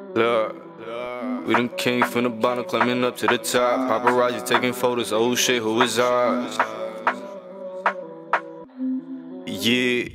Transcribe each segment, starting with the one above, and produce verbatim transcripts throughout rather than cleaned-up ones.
Look, we done came from the bottom, climbing up to the top. Paparazzi taking photos, oh shit, who is ours? Yeah,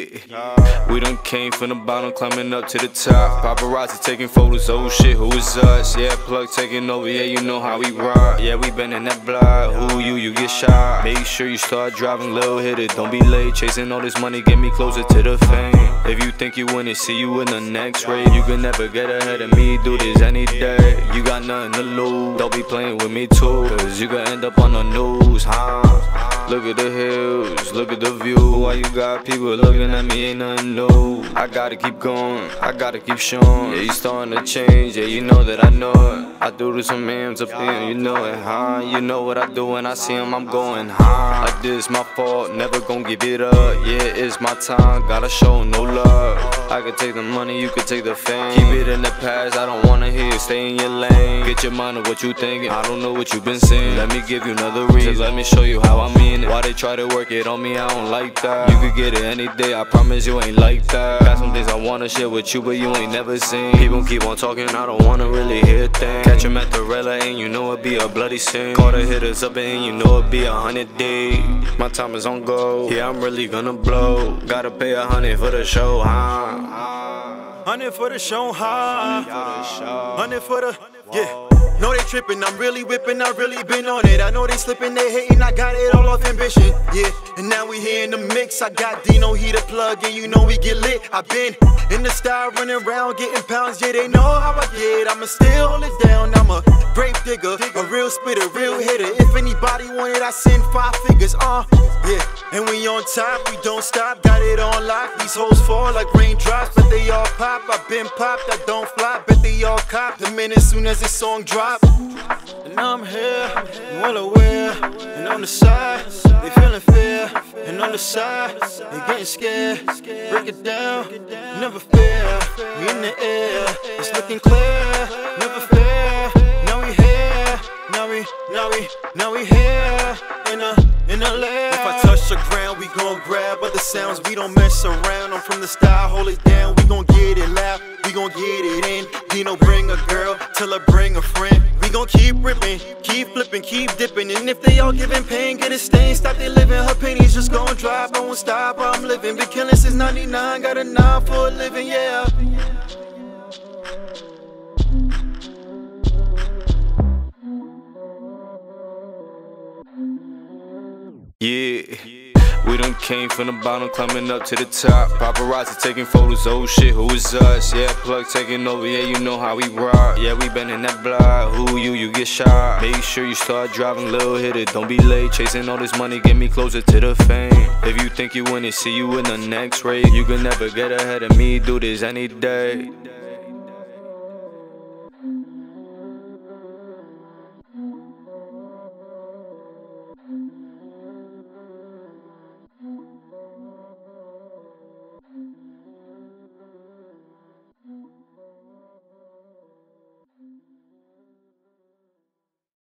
yeah. We done came from the bottom, climbing up to the top. Paparazzi taking photos, oh shit, who is us? Yeah, plug taking over, yeah, you know how we rock. Yeah, we been in that block, who you, you get shot. Make sure you start driving, little hit it, don't be late. Chasing all this money, get me closer to the fame. If you think you win it, see you in the next race. You can never get ahead of me, do this any day. You got nothing to lose, don't be playing with me too, cause you can end up on the news, huh? Look at the hills, look at the view. Why you got people looking at me, ain't nothing new. I gotta keep going, I gotta keep showing. Yeah, you starting to change, yeah, you know that I know it. I do this some mans up here, you know it, huh? You know what I do when I see them, I'm going high. Like this, my fault, never gon' give it up. Yeah, it's my time, gotta show no love. I could take the money, you could take the fame. Keep it in the past, I don't wanna hear it, stay in your lane. Get your mind on what you thinking, I don't know what you been saying. Let me give you another reason, let me show you how I mean it. Why they try to work it on me, I don't like that. You could get it any day, I promise you ain't like that. Got some things I wanna share with you, but you ain't never seen. People keep on talking, I don't wanna really hear things. Catch him at the red light and you know it be a bloody sin. Call the hitters up and you know it be a hundred days. My time is on go, yeah, I'm really gonna blow. Gotta pay a hundred for the show, huh? Hundred for the show, huh? Hundred for the, yeah. Know they trippin', I'm really whippin', I really been on it. I know they slippin', they hatin', I got it all off ambition, yeah. And now we here in the mix, I got Dino, he the plug, and you know we get lit. I been in the style, running around, getting pounds, yeah, they know how I get. I'ma still hold it down, I'm a grave digger, a real spitter, real hitter. If anybody want it, I send five figures, uh, yeah. And we on top, we don't stop, got it on lock. These hoes fall like raindrops, but they all pop. I been popped, I don't flop, bet they all cop the minute soon as this song drop. And I'm here, I'm well aware. And on the side, they feeling fear. And on the side, they getting scared. Break it down, never fear. We in the air, it's looking clear. Never fear, now we here. Now we, now we, now we here. In a, in a lair. If I touch the ground, we gon' grab other sounds. We don't mess around, I'm from the style, hold it down. We gon' get it loud, we gon' get it in. Dino bring a girl, till I bring a friend. We gon' keep ripping, keep flipping, keep dipping. And if they all giving pain, get a stain, stop they living. Her pennies just gon' drop, I won't stop where I'm living. Been killing since ninety-nine, got a nine for a living, yeah. Yeah, we done came from the bottom, climbing up to the top. Paparazzi taking photos, oh shit, who is us? Yeah, plug taking over, yeah, you know how we rock. Yeah, we been in that block, who you, you get shot. Make sure you start driving, little hit it, don't be late. Chasing all this money, get me closer to the fame. If you think you win it, see you in the next race. You can never get ahead of me, do this any day.